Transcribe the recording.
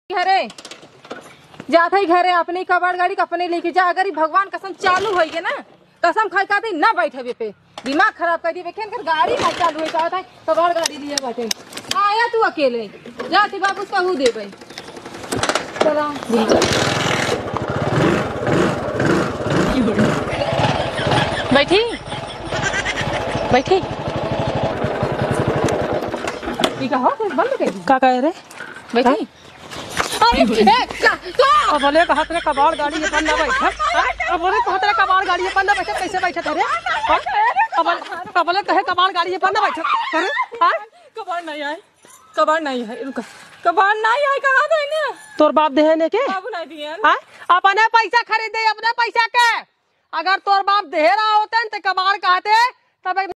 घरे जात है घरे अपनी कबाड़ गाड़ी अपने लेके जा। अगर भगवान कसम चालू हो गए ना कसम खाई खाते ना बैठे पे दिमाग खराब कर दिए कर गाड़ी ना चालू है जाता है कबाड़ गाड़ी लिए बैठे आया तू अकेले जाती बाबू उसका हु दे भाई चला बैठी बैठी बंद कर का कह रहे बैठी अब बोले हाथ में कबाड़ गाड़ी ये पन्ना बैठे अब बोले हाथ में कबाड़ गाड़ी ये पन्ना बैठे कैसे बैठे थे अब बोले कहे कबाड़ गाड़ी ये पन्ना बैठे अरे कबाड़ नहीं आए कबाड़ नहीं है रुक कबाड़ नहीं आए कहाँ देने तोर बाप देने के बाबू नहीं दिए अपने पैसा खरीदे अपने पैसा के अगर तोर बाप दे रहा होते तो कबाड़ कहते तब